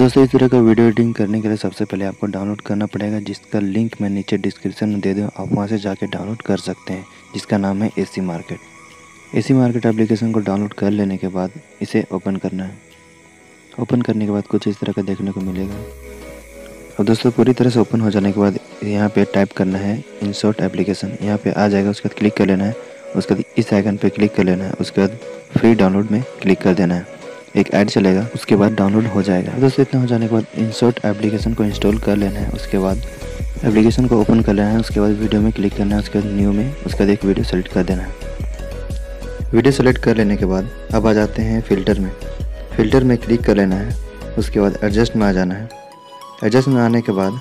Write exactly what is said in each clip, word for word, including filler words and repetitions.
दोस्तों इस तरह का वीडियो एडिटिंग करने के लिए सबसे पहले आपको डाउनलोड करना पड़ेगा, जिसका लिंक मैं नीचे डिस्क्रिप्शन में दे दूँ। आप वहां से जाके डाउनलोड कर सकते हैं, जिसका नाम है AC market. AC market application को डाउनलोड कर लेने के बाद इसे ओपन करना है। ओपन करने के बाद कुछ इस तरह का देखने को मिलेगा। अब दोस्तों पूरी तरह से ओपन हो जाने के बाद यहाँ पे टाइप करना है इंसर्ट एप्लीकेशन। यहाँ पे आ जाएगा, उसके बाद क्लिक कर लेना है। उसके बाद इस आइकन पे क्लिक कर लेना है। उसके बाद फ्री डाउनलोड में क्लिक कर देना है। एक ऐड चलेगा, उसके बाद डाउनलोड हो जाएगा। दोस्तों इतना हो जाने के बाद इंसर्ट एप्लीकेशन को इंस्टॉल कर लेना है। उसके बाद एप्लीकेशन को ओपन कर लेना है। उसके बाद वीडियो में क्लिक करना है। उसके बाद न्यू में उसके बाद एक वीडियो सेलेक्ट कर देना है। वीडियो सेलेक्ट कर लेने के बाद अब आ जाते हैं फ़िल्टर में। फ़िल्टर में क्लिक कर लेना है। उसके बाद एडजस्ट में आ जाना है। एडजस्ट में आने के बाद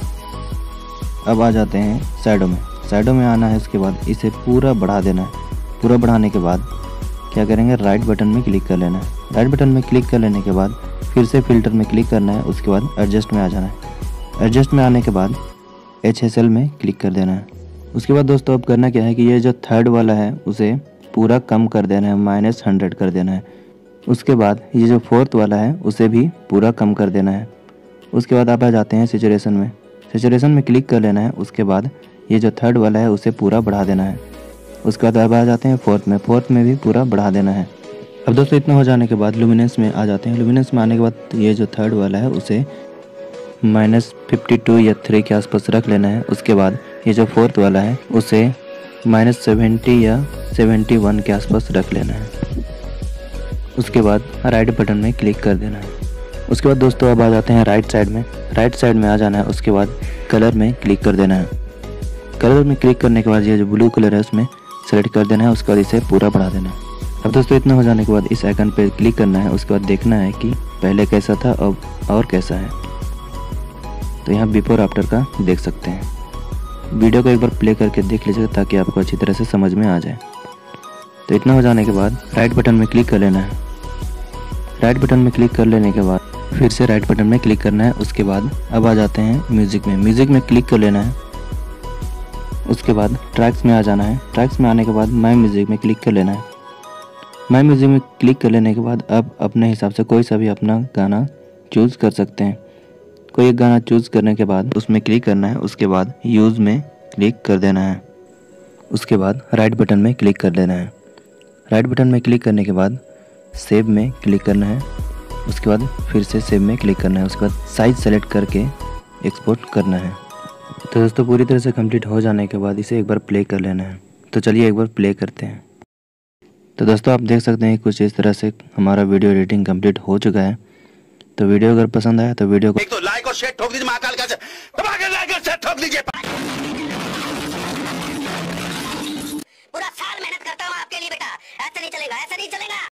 अब आ जाते हैं शैडो में। शैडो में आना है। उसके बाद इसे पूरा बढ़ा देना है। पूरा बढ़ाने के बाद क्या करेंगे, राइट बटन में क्लिक कर लेना है। राइट बटन में क्लिक कर लेने के बाद फिर से फ़िल्टर में क्लिक करना है। उसके बाद एडजस्ट में आ जाना है। एडजस्ट में आने के बाद एच एस एल में क्लिक कर देना है। उसके बाद दोस्तों अब करना क्या है कि ये जो थर्ड वाला है उसे पूरा कम कर देना है, माइनस हंड्रेड कर देना है। उसके बाद ये जो फोर्थ वाला है उसे भी पूरा कम कर देना है। उसके बाद आप आ जाते हैं सैचुरेशन में। सैचुरेशन में क्लिक कर लेना है। उसके बाद ये जो थर्ड वाला है उसे पूरा बढ़ा देना है। उसके बाद अब आ जाते हैं फोर्थ में। फोर्थ में भी पूरा बढ़ा देना है। अब दोस्तों इतना हो जाने के बाद लुमिनेंस में आ जाते हैं। लुमिनेंस में आने के बाद ये जो थर्ड वाला है उसे माइनस फिफ्टी टू या थ्री के आसपास रख लेना है। उसके बाद ये जो फोर्थ वाला है उसे माइनस सेवेंटी या सेवेंटी वन के आसपास रख लेना है। उसके बाद राइट बटन में क्लिक कर देना है। उसके बाद दोस्तों अब आ जाते हैं राइट साइड में। राइट साइड में आ जाना है। उसके बाद कलर में क्लिक कर देना है। कलर में क्लिक करने के बाद ये जो ब्लू कलर है उसमें सेलेक्ट कर देना है। उसके बाद इसे पूरा बढ़ा देना है। अब दोस्तों इतना हो जाने के बाद इस आइकन पे क्लिक करना है। उसके बाद देखना है कि पहले कैसा था अब और कैसा है। तो यहाँ बिफोर आफ्टर का देख सकते हैं। वीडियो को एक बार प्ले करके देख लीजिएगा ताकि आपको अच्छी तरह से समझ में आ जाए। तो इतना हो जाने के बाद राइट बटन में क्लिक कर लेना है। राइट बटन में क्लिक कर लेने के बाद फिर से राइट बटन में क्लिक करना है। उसके बाद अब आ जाते हैं म्यूज़िक में। म्यूज़िक में क्लिक कर लेना है। उसके बाद ट्रैक्स में आ जाना है। ट्रैक्स में आने के बाद माई म्यूज़िक में क्लिक कर लेना है। माई म्यूज़िक में क्लिक कर लेने के बाद अब अपने हिसाब से कोई सा भी अपना गाना चूज़ कर सकते हैं। कोई एक गाना चूज़ करने के बाद उसमें क्लिक करना है। उसके बाद यूज़ में क्लिक कर देना है। उसके बाद राइट बटन में क्लिक कर देना है। राइट बटन में क्लिक करने के बाद सेव में क्लिक करना है। उसके बाद फिर से सेव में क्लिक करना है। उसके बाद साइज सेलेक्ट करके एक्सपोर्ट करना है। तो दोस्तों पूरी तरह से कंप्लीट हो जाने के बाद इसे एक बार प्ले कर लेना है। तो चलिए एक बार प्ले करते हैं। तो दोस्तों आप देख सकते हैं कुछ इस तरह से हमारा वीडियो एडिटिंग कंप्लीट हो चुका है। तो वीडियो अगर पसंद आया तो वीडियो को एक तो लाइक और शेयर ठोक दीजिए, महाकाल का दबा के लाइक और शेयर ठोक दीजिए। पूरा साल मेहनत करता हूँ आपके लिए बेटा, ऐसा नहीं चलेगा, ऐसा नहीं चलेगा।